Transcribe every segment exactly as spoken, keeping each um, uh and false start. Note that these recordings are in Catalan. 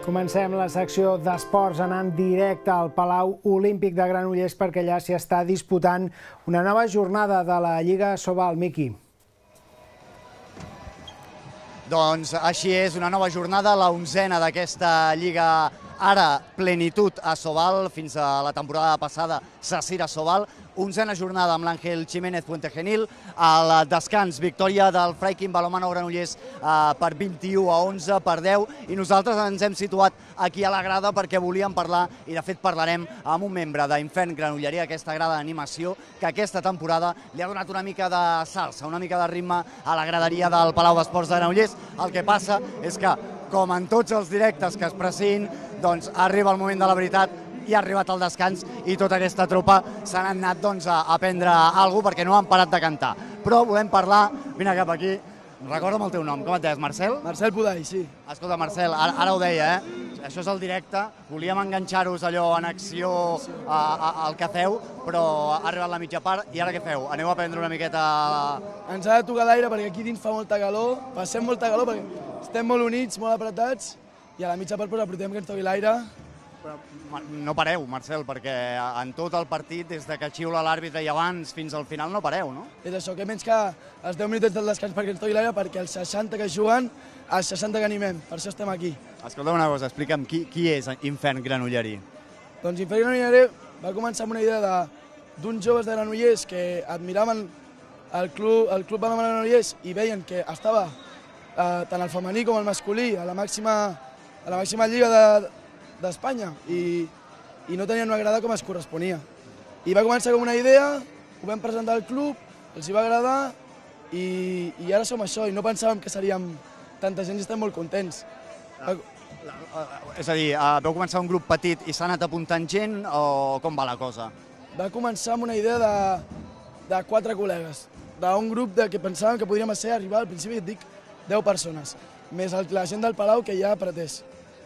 Comencem la secció d'esports anant directe al Palau Olímpic de Granollers perquè allà s'hi està disputant una nova jornada de la Lliga Sobal. Miqui. Doncs així és, una nova jornada, la onzena d'aquesta Lliga ara plenitud a Sobal, fins a la temporada passada Sacira Sobal, onzena jornada amb l'Àngel Ximénez Puentegenil, al descans victòria del Freikin Balonmano Granollers per vint-i-u a onze per deu, i nosaltres ens hem situat aquí a la grada perquè volíem parlar, i de fet parlarem amb un membre d'Infern Granolleria, aquesta grada d'animació, que aquesta temporada li ha donat una mica de salsa, una mica de ritme a la graderia del Palau d'Esports de Granollers. El que passa és que, com en tots els directes que es pressin, doncs arriba el moment de la veritat, i ha arribat el descans i tota aquesta tropa s'han anat doncs, a aprendre alguna cosa perquè no han parat de cantar. Però volem parlar, vine cap aquí, recorda'm el teu nom, com et deies, Marcel? Marcel Pudai, sí. Escolta, Marcel, ara, ara ho deia, eh? Això és el directe, volíem enganxar-vos allò en acció a, a, al que feu, però ha arribat la mitja part, i ara què feu? Aneu a prendre una miqueta... Ens ha de tocar l'aire perquè aquí dins fa molta calor, passem molta calor perquè estem molt units, molt apretats, i a la mitja part pues, aprofitem que ens toqui l'aire. Però no pareu, Marcel, perquè en tot el partit, des de que xiula l'àrbitre i abans fins al final, no pareu, no? És això, que menys que els deu minuts del descans perquè ens toqui l'aire, perquè els seixanta que juguen, els seixanta que animem, per això estem aquí. Escolta una cosa, explica'm, qui, qui és Infern Granollerí? Doncs Infern Granollerí va començar amb una idea d'uns joves de Granollers que admiraven el club, el club Balonmano Granollers i veien que estava eh, tant el femení com el masculí a la màxima, a la màxima lliga de d'Espanya i, i no tenien una grada com es corresponia. I va començar com una idea, ho vam presentar al club, els hi va agradar i, i ara som això, i no pensàvem que seríem tanta gent i estem molt contents. La, la, la, és a dir, vau començar un grup petit i s'ha anat apuntant gent o com va la cosa? Va començar amb una idea de, de quatre col·legues, d'un grup de, que pensàvem que podríem ser arribar, al principi et dic, deu persones, més el, la gent del Palau que ja ha pretès.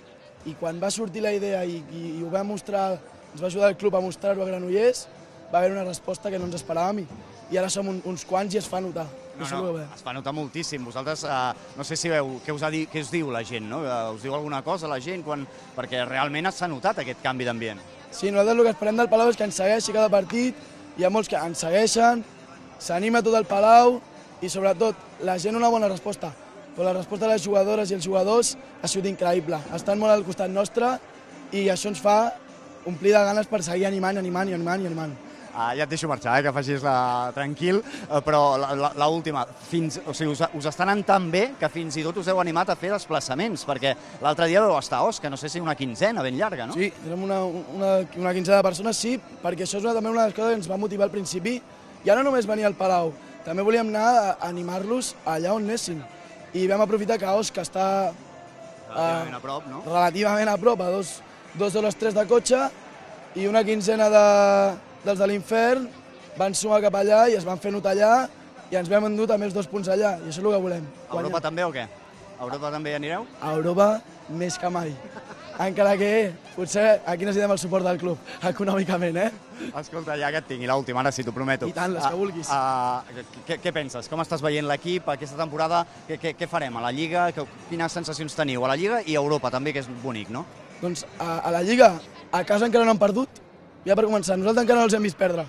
I quan va sortir la idea i, i, i ho va mostrar, ens va ajudar el club a mostrar-ho a Granollers, va haver una resposta que no ens esperàvem i, i ara som un, uns quants i es fa notar. No, no, es fa notar moltíssim. Vosaltres, eh, no sé si veu què us, ha dit, què us diu la gent, no? Us diu alguna cosa la gent? Quan, perquè realment s'ha notat aquest canvi d'ambient. Sí, nosaltres el que esperem del Palau és que ens segueixi cada partit, hi ha molts que ens segueixen, s'anima tot el Palau i sobretot la gent una bona resposta. Però la resposta de les jugadores i els jugadors ha sigut increïble. Estan molt al costat nostre i això ens fa omplir de ganes per seguir animant, animant i animant i animant. Ah, ja et deixo marxar, eh, que facis la... tranquil, eh, però l'última, fins... o sigui, us, us està anant tan bé que fins i tot us heu animat a fer desplaçaments, perquè l'altre dia vau estar a Osca, no sé si una quinzena ben llarga, no? Sí, érem una, una, una quinzena de persones, sí, perquè això és una, també una de les coses que ens va motivar al principi, i ara no només venir al Palau, també volíem anar a animar-los allà on anessin. I vam aprofitar que Osca està relativament a prop, no? Relativament a prop, a dos, dos hores tres de cotxe, i una quinzena de, dels de l'Infern van sumar cap allà i es van fer notar allà i ens vam endut a més dos punts allà, i això és el que volem. A Europa també o què? A Europa també hi anireu? A Europa més que mai. Encara que potser aquí necessitem el suport del club, econòmicament, eh? Escolta, ja que et tinc, i l'última, ara sí, t'ho prometo. I tant, les que vulguis. Uh, uh, què, què penses? Com estàs veient l'equip aquesta temporada? Què, què, què farem a la Lliga? Quines sensacions teniu a la Lliga i a Europa també, que és bonic, no? Doncs a, a la Lliga, a casa encara no han perdut, ja per començar, nosaltres encara no els hem vist perdre.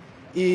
I,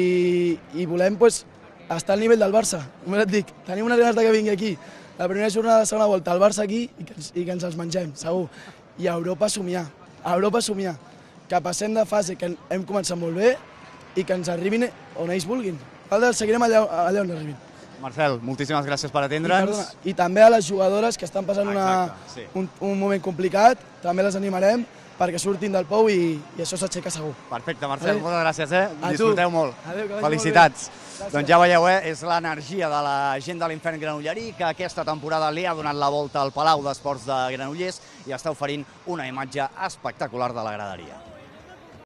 i volem pues, estar al nivell del Barça. Només et dic, tenim unes ganes que vingui aquí la primera jornada de segona volta al Barça aquí i que, i que ens els mengem, segur. I a Europa somiar, a Europa somiar, que passem de fase que hem començat molt bé i que ens arribin on ells vulguin. Nosaltres seguirem allà, allà on arribin. Marcel, moltíssimes gràcies per atendre'ns. I, I també a les jugadores que estan passant una, Exacte, sí. un, un moment complicat, també les animarem perquè surtin del pou i, i això s'aixeca segur. Perfecte, Marcel, Adéu. moltes gràcies, eh? A Disfruteu tu. molt. Adéu, que vagi Felicitats. molt bé. Doncs ja veieu, eh? És l'energia de la gent de l'Infern Granollerí que aquesta temporada li ha donat la volta al Palau d'Esports de Granollers i està oferint una imatge espectacular de la graderia.